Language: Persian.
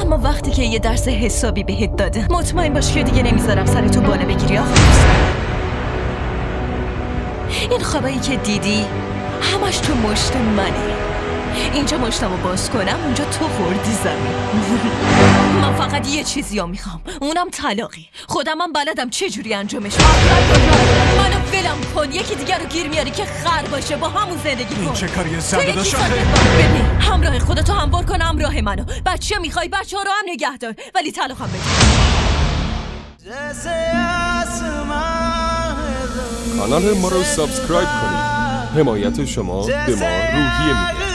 اما وقتی که یه درس حسابی بهت داده مطمئن باش که دیگه نمیذارم سرتو بالا بگیری آقا. این خوابایی که دیدی همش تو مشت منه. اینجا مشتمو باز کنم اونجا تو خوردی زمین. من فقط یه چیزی میخوام، اونم طلاقی. خودمم بلدم چجوری انجامش بدم. منو ولم کن، یکی دیگر رو گیر میاری که خر باشه، با همون زندگی کن. این چه کاریه زنده داشته؟ ببین همراه خودتو هموار کن، همراه منو. بچه میخوای بچه ها رو هم نگه دار، ولی طلاقم بده. کانال ما رو سابسکرایب کنید. حمایت شما به ما روحیه میده.